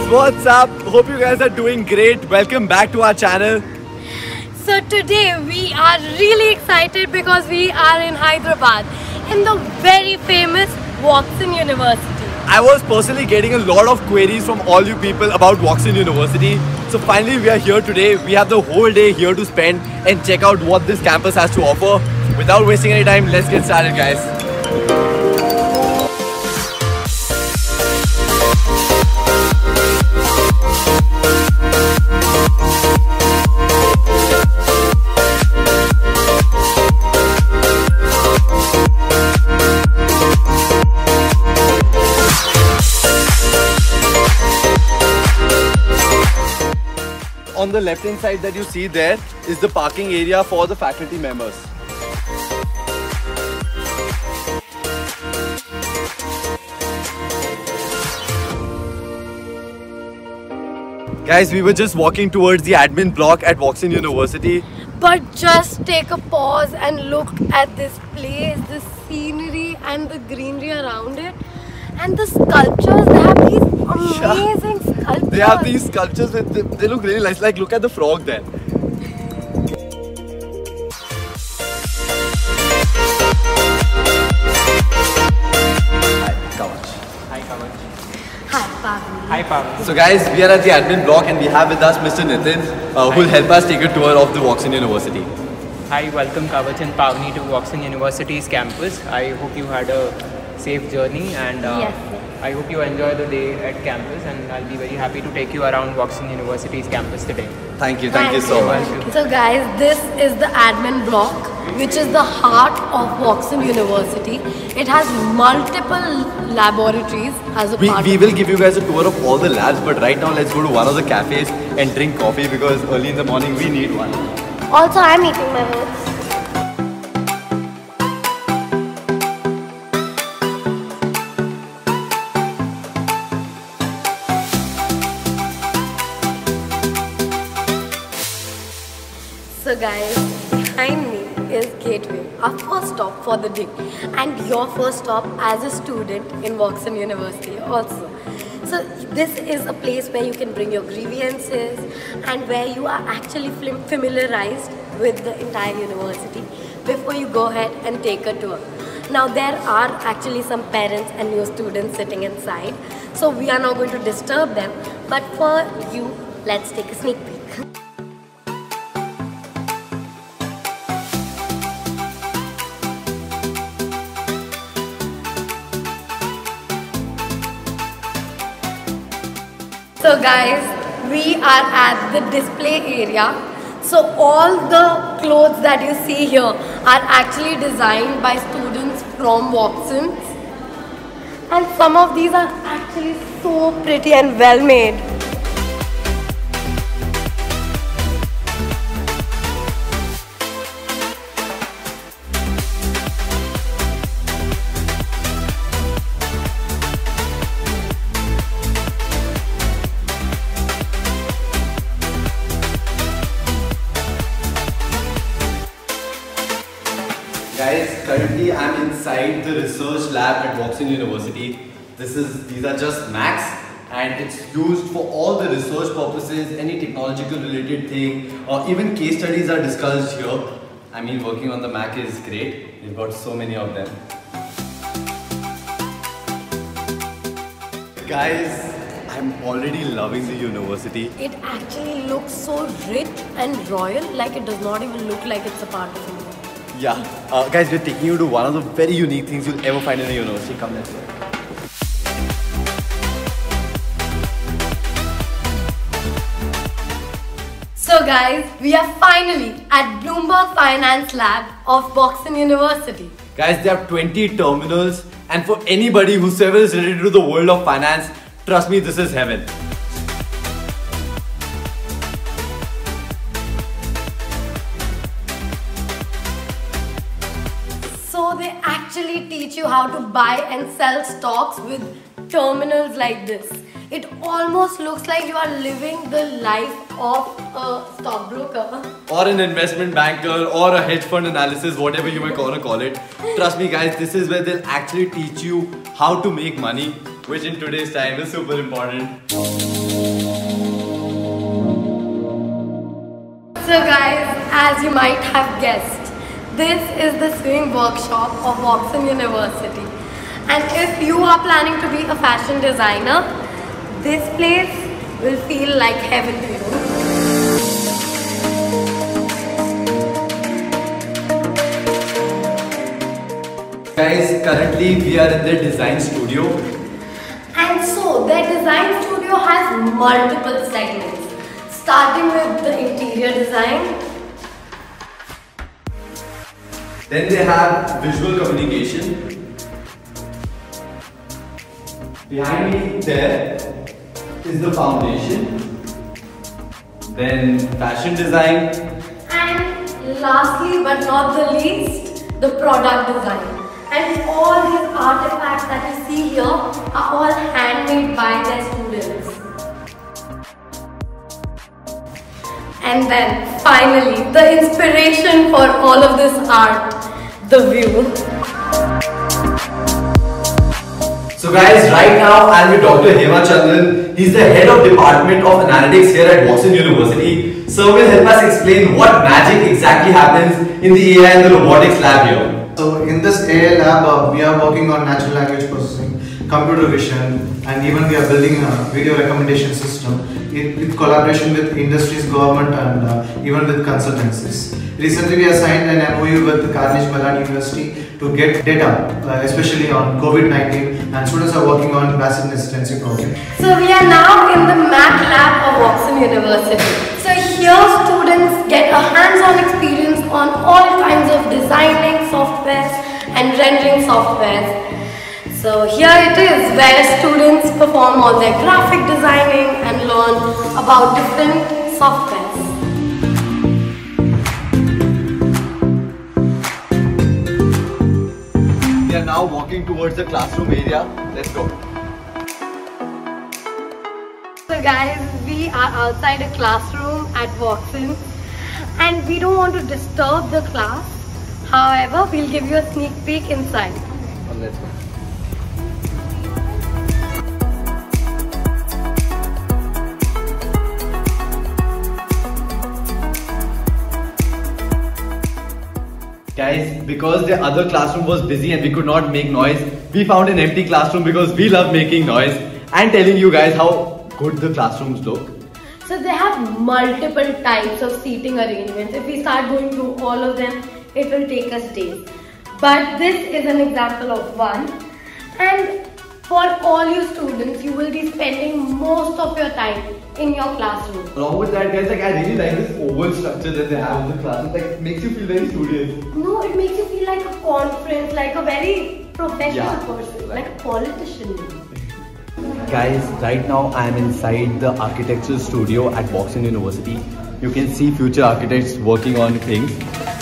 what's up? Hope you guys are doing great. Welcome back to our channel. So today we are really excited because we are in Hyderabad in the very famous Walkson University. I was personally getting a lot of queries from all you people about Walkson University. So finally we are here today. We have the whole day here to spend and check out what this campus has to offer. Without wasting any time, let's get started, guys. On the left hand side that you see there is the parking area for the faculty members. Guys, we were just walking towards the admin block at Walkson University. But just take a pause and look at this place, the scenery and the greenery around it. And the sculptures, they have these amazing sculptures. They have these sculptures, they look really nice. Like, look at the frog there. Hi, Kavach. Hi Kavach. Hi, Pavni. Hi Pavni. So guys, we are at the admin block and we have with us Mr. Nitin who will help us take a tour of the Walkson University. Hi, welcome Kavach and Pavni to Walkson University's campus. I hope you had a safe journey and Yes. I hope you enjoy the day at campus, and I'll be very happy to take you around Walkson University's campus today. Thank you so much. So guys, this is the admin block, which is the heart of Walkson University. It has multiple laboratories as a part We of will give you guys a tour of all the labs, but right now let's go to one of the cafes and drink coffee because early in the morning we need one. Also, I'm eating my oats. So guys, behind me is Gateway, our first stop for the day, and your first stop as a student in Walkson University also. So this is a place where you can bring your grievances and where you are actually familiarized with the entire university before you go ahead and take a tour. Now there are actually some parents and new students sitting inside, so we are not going to disturb them, but for you, let's take a sneak peek. So guys, we are at the display area. So all the clothes that you see here are actually designed by students from Walkson. And some of these are actually so pretty and well made. Guys, currently I'm inside the research lab at Walkson University. These are just Macs and it's used for all the research purposes, any technological related thing, or even case studies are discussed here. I mean, working on the Mac is great. We've got so many of them. Guys, I'm already loving the university. It actually looks so rich and royal, like it does not even look like it's a part of it. Yeah, guys, we're taking you to one of the very unique things you'll ever find in a university. Come, let's go. So guys, we are finally at Bloomberg Finance Lab of Walkson University. Guys, they have 20 terminals, and for anybody whosoever is related to the world of finance, trust me, this is heaven. So they actually teach you how to buy and sell stocks with terminals like this. It almost looks like you are living the life of a stockbroker. Or an investment banker or a hedge fund analysis, whatever you may want to call it. Trust me guys, this is where they'll actually teach you how to make money, which in today's time is super important. as you might have guessed, this is the sewing workshop of Voxen University. And if you are planning to be a fashion designer, this place will feel like heaven to you. Guys, currently we are in the design studio. And so their design studio has multiple segments, starting with the interior design. Then they have visual communication. Behind me there is the foundation. Then fashion design. And lastly but not the least, the product design. And all these artifacts that you see here are all handmade by their students. And then finally, the inspiration for all of this art, the view. So guys, right now I'm with Dr. Hema Chandran. He's the head of Department of Analytics here at Voxen University. So will help us explain what magic exactly happens in the AI and the robotics lab here. So in this AI lab, we are working on natural language processing, computer vision, and even we are building a video recommendation system in collaboration with industries, government, and even with consultancies. Recently, we have signed an MOU with Carnegie Mellon University to get data, especially on COVID-19, and students are working on vaccine hesitancy project. So we are now in the Math lab of Voxen University. So here students get a hands-on experience on all kinds of designing softwares and rendering softwares. So here it is where students perform all their graphic designing and learn about different softwares. We are now walking towards the classroom area. Let's go. So guys, we are outside a classroom at Voxen and we don't want to disturb the class. However, we'll give you a sneak peek inside. Let's go. Guys, because the other classroom was busy and we could not make noise, we found an empty classroom because we love making noise and telling you guys how good the classrooms look. So they have multiple types of seating arrangements. If we start going through all of them, it will take us days. But this is an example of one. And for all you students, you will be spending most of your time in your classroom. Along with that, guys, like I really like this oval structure that they have in the class. It like makes you feel very studious. No, it makes you feel like a conference, like a very professional person, right. like a politician. Guys, right now I am inside the architectural studio at Voxen University. You can see future architects working on things.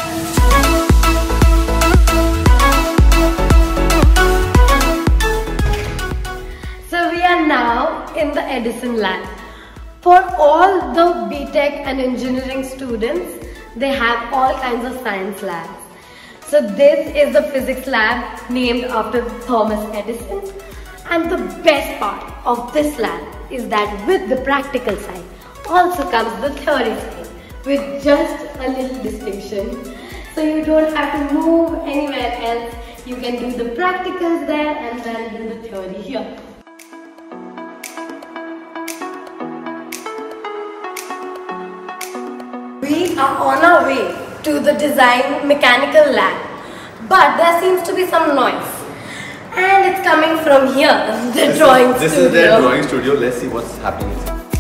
So we are now in the Edison lab. For all the BTech and engineering students, they have all kinds of science labs. So this is the physics lab named after Thomas Edison. And the best part of this lab is that with the practical side also comes the theory side with just a little distinction. So you don't have to move anywhere else. You can do the practicals there and then do the theory here. We are on our way to the design mechanical lab, but there seems to be some noise. And it's coming from here, the drawing studio. This is their drawing studio. Let's see what's happening.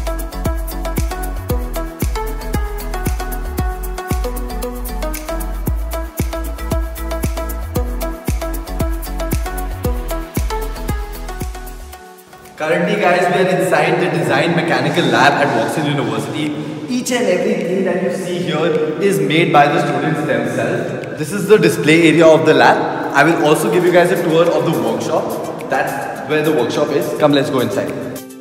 Currently, guys, we are inside the design mechanical lab at Voxen University. Each and everything that you see here is made by the students themselves. This is the display area of the lab. I will also give you guys a tour of the workshop. That's where the workshop is. Come, let's go inside.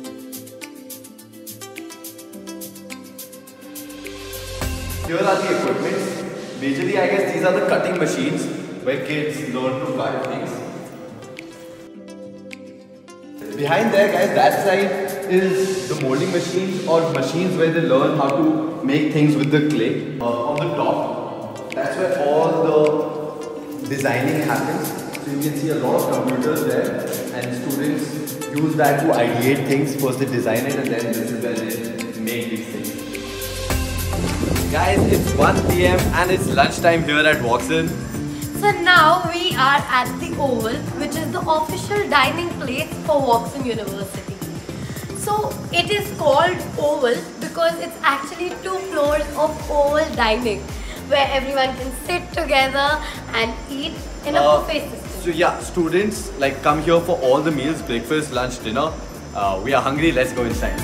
Here are the equipment. Majorly, I guess these are the cutting machines where kids learn to cut things. Behind there, guys, that side is the molding machines or machines where they learn how to make things with the clay. On the top, that's where all the designing happens. So you can see a lot of computers there, and students use that to ideate things. First they design it, and then this is where they make these things. Guys, it's 1 PM and it's lunchtime here at Voxen. So now we are at the Oval, which is the official dining place for Voxen University. So it is called Oval because it's actually 2 floors of oval dining where everyone can sit together and eat in a buffet system. So yeah, students like come here for all the meals, breakfast, lunch, dinner. We are hungry, let's go inside.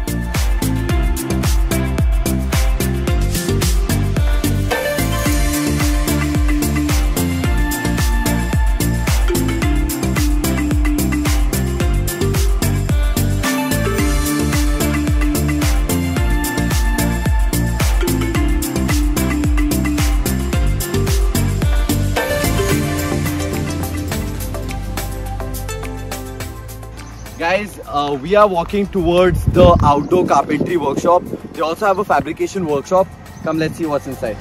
Guys, we are walking towards the outdoor carpentry workshop. They also have a fabrication workshop. Come, let's see what's inside.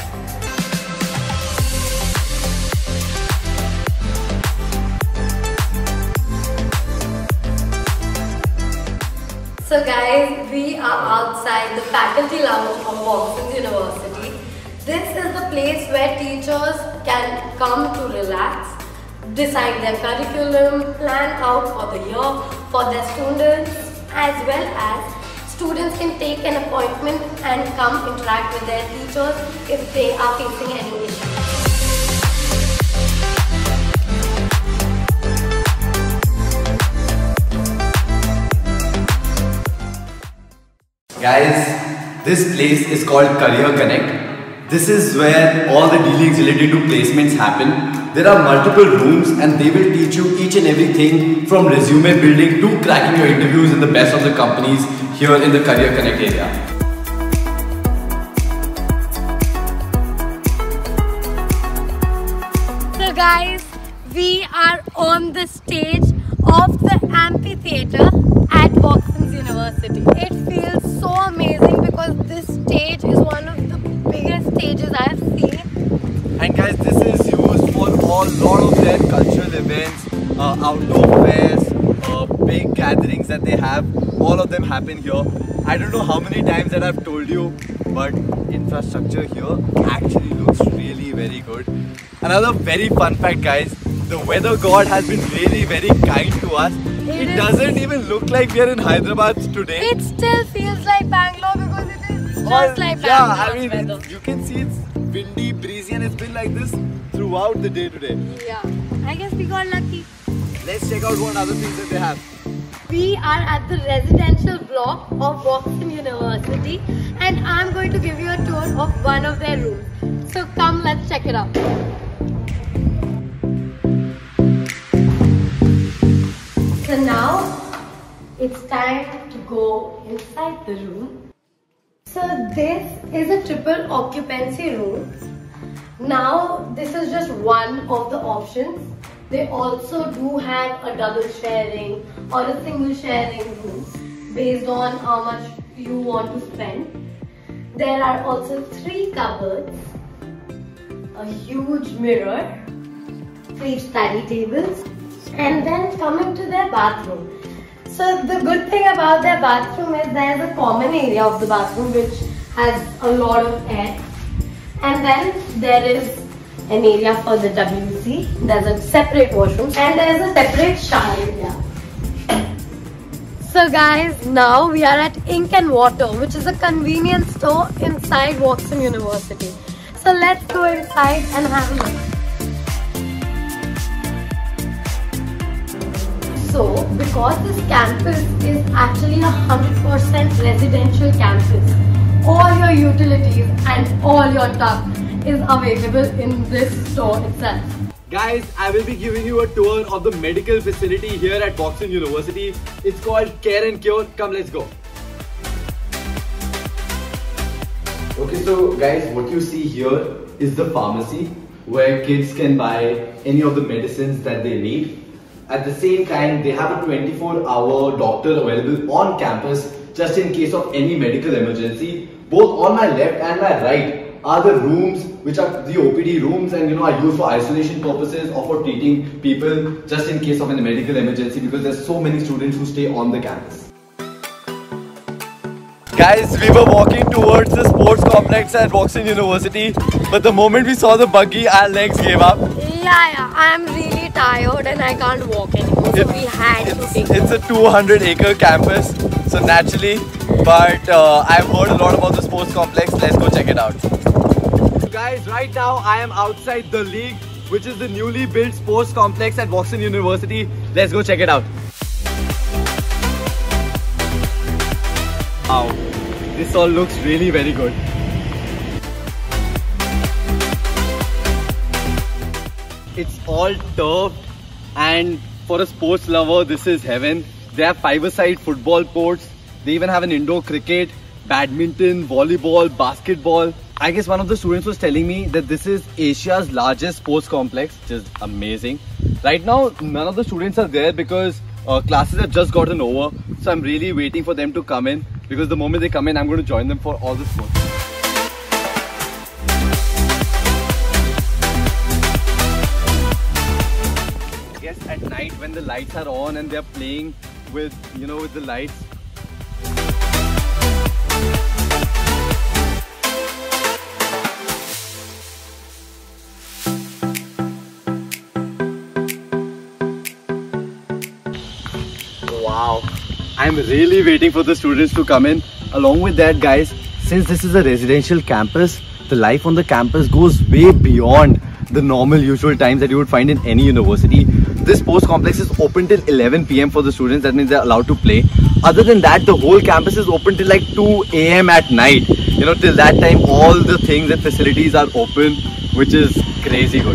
So guys, we are outside the faculty lounge of Voxen University. This is the place where teachers can come to relax, decide their curriculum, plan out for the year for their students, as well as students can take an appointment and come interact with their teachers if they are facing any issue. Guys, this place is called Career Connect. This is where all the dealings related to placements happen. There are multiple rooms and they will teach you each and everything from resume building to cracking your interviews in the best of the companies here in the Career Connect area. So guys, we are on the stage of the amphitheater at Voxen University. It feels so amazing because this stage is one of the biggest stages I have seen. And guys, this is used for a lot of their cultural events, outdoor fairs, big gatherings that they have. All of them happen here. I don't know how many times that I've told you, but infrastructure here actually looks really very good. Another very fun fact, guys, the weather god has been really very kind to us. It doesn't even look like we are in Hyderabad today. It still feels like Bangalore because it is just like Bangalore. Yeah, I mean, you can see it's windy, breezy, and it's been like this throughout the day today. Yeah, I guess we got lucky. Let's check out what other things that they have. We are at the residential block of Voxen University and I'm going to give you a tour of one of their rooms. So come, let's check it out. So now it's time to go inside the room. So this is a triple occupancy room. Now this is just one of the options. They also do have a double sharing or a single sharing room based on how much you want to spend. There are also 3 cupboards, a huge mirror, 3 study tables, and then coming to their bathroom. So the good thing about their bathroom is there is a common area of the bathroom which has a lot of air, and then there is an area for the WC, there's a separate washroom and there is a separate shower area. So guys, now we are at Ink and Water, which is a convenience store inside Voxen University. So let's go inside and have a look. So, because this campus is actually a 100% residential campus, all your utilities and all your stuff is available in this store itself. Guys, I will be giving you a tour of the medical facility here at Voxen University. It's called Care and Cure. Come, let's go. Okay, so guys, what you see here is the pharmacy where kids can buy any of the medicines that they need. At the same time, they have a 24-hour doctor available on campus just in case of any medical emergency. Both on my left and my right are the rooms which are the OPD rooms, and are used for isolation purposes or for treating people just in case of a medical emergency, because there's so many students who stay on the campus. Guys, we were walking towards the sports complex at Voxen University, but the moment we saw the buggy, our legs gave up. Yeah, I'm really tired and I can't walk anymore, so we had to take it. It's a 200-acre campus, so naturally, but I've heard a lot about the sports complex. Let's go check it out. Guys, right now I am outside the League, which is the newly built sports complex at Voxen University. Let's go check it out. Wow, this all looks really very good. It's all turfed, and for a sports lover, this is heaven. They have five-a-side football courts. They even have an indoor cricket, badminton, volleyball, basketball. I guess one of the students was telling me that this is Asia's largest sports complex, which is amazing. Right now, none of the students are there because classes have just gotten over. So I'm really waiting for them to come in, because the moment they come in, I'm going to join them for all the sports. I guess at night when the lights are on and they're playing with, with the lights. Wow, I'm really waiting for the students to come in. Along with that, guys, since this is a residential campus, the life on the campus goes way beyond the normal usual times that you would find in any university. This sports complex is open till 11 PM for the students. That means they're allowed to play. Other than that, the whole campus is open till like 2 AM at night. Till that time, all the things and facilities are open, which is crazy good.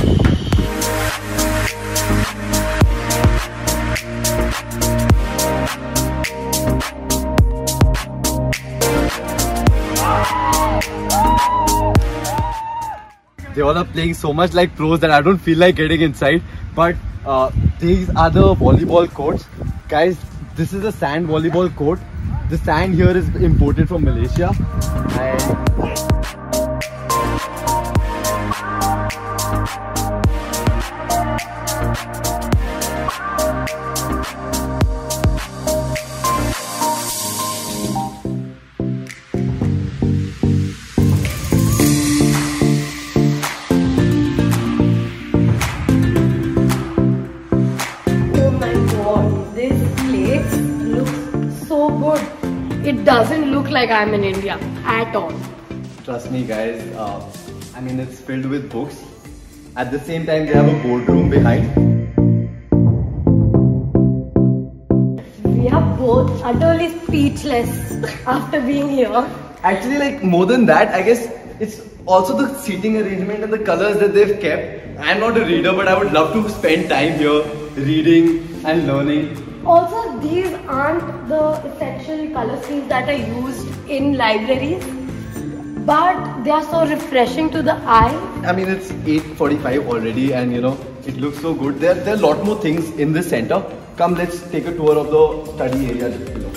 They all are playing so much like pros that I don't feel like getting inside. But these are the volleyball courts. Guys, this is a sand volleyball court. The sand here is imported from Malaysia. It doesn't look like I'm in India at all. Trust me, guys. It's filled with books. At the same time, they have a boardroom behind. We are both utterly speechless after being here. Actually, like more than that, I guess it's also the seating arrangement and the colors that they've kept. I'm not a reader, but I would love to spend time here reading and learning. Also, these aren't the essential color schemes that are used in libraries, but they are so refreshing to the eye. It's 8:45 already, and it looks so good. There are a lot more things in this center. Come, let's take a tour of the study area just below.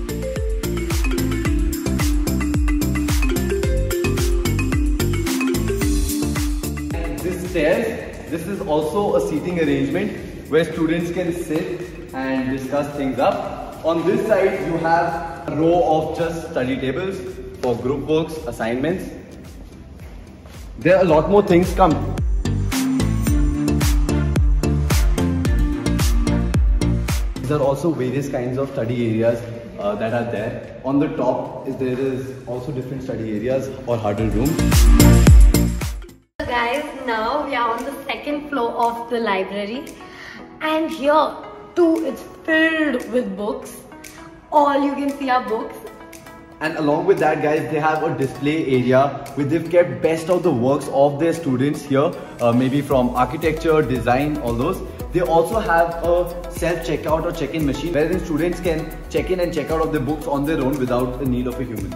This stairs, this is also a seating arrangement where students can sit and discuss things up. On this side, you have a row of just study tables for group works, assignments. There are a lot more things come. There are also various kinds of study areas that are there. On the top, there is also different study areas or huddle rooms. So guys, now we are on the second floor of the library, and here too, it's filled with books. All you can see are books. And along with that, guys, they have a display area where they've kept best of the works of their students here, maybe from architecture, design, all those. They also have a self-checkout or check-in machine wherein students can check in and check out of their books on their own without the need of a human.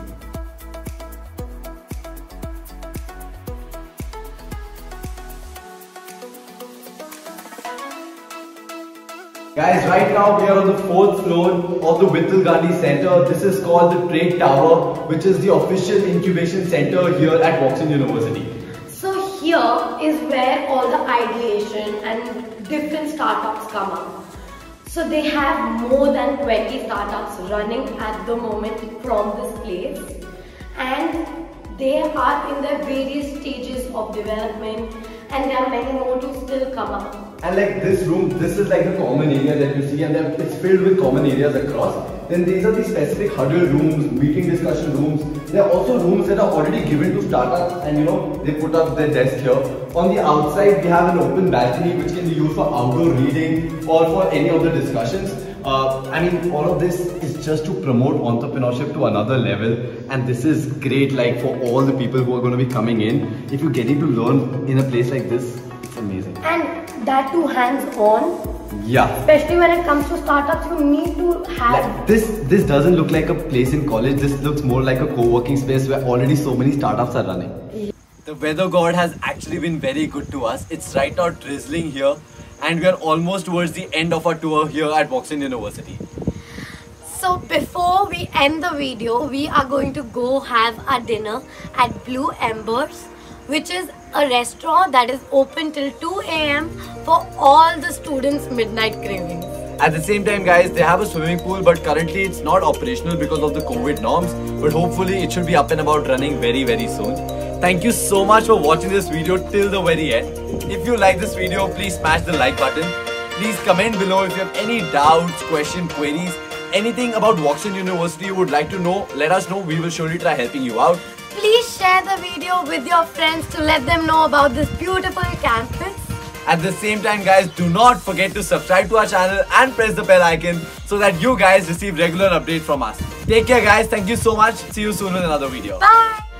Guys, right now we are on the 4th floor of the Vittal Gandhi Center. This is called the Trade Tower, which is the official incubation center here at Voxen University. So here is where all the ideation and different startups come up. So they have more than 20 startups running at the moment from this place, and they are in their various stages of development, and there are many more to still come up. And like this room, this is like the common area that you see, and it's filled with common areas across. Then these are the specific huddle rooms, meeting discussion rooms. There are also rooms that are already given to startups, and they put up their desk here. On the outside, we have an open balcony which can be used for outdoor reading or for any of the discussions. I mean, all of this is just to promote entrepreneurship to another level, and this is great like for all the people who are going to be coming in. If you're getting to learn in a place like this, it's amazing. And that too hands-on. Yeah. Especially when it comes to startups, you need to have... Like this doesn't look like a place in college. This looks more like a co-working space where already so many startups are running. The weather god has actually been very good to us. It's right now drizzling here, and we are almost towards the end of our tour here at Voxen University. So before we end the video, we are going to go have a dinner at Blue Embers, which is a restaurant that is open till 2 AM for all the students' midnight cravings. At the same time, guys, they have a swimming pool, but currently it's not operational because of the COVID norms, but hopefully it should be up and about running very, very soon. Thank you so much for watching this video till the very end. If you like this video, please smash the like button. Please comment below if you have any doubts, questions, queries, anything about Voxen University you would like to know. Let us know. We will surely try helping you out. Please share the video with your friends to let them know about this beautiful campus. At the same time, guys, do not forget to subscribe to our channel and press the bell icon so that you guys receive regular updates from us. Take care, guys. Thank you so much. See you soon with another video. Bye.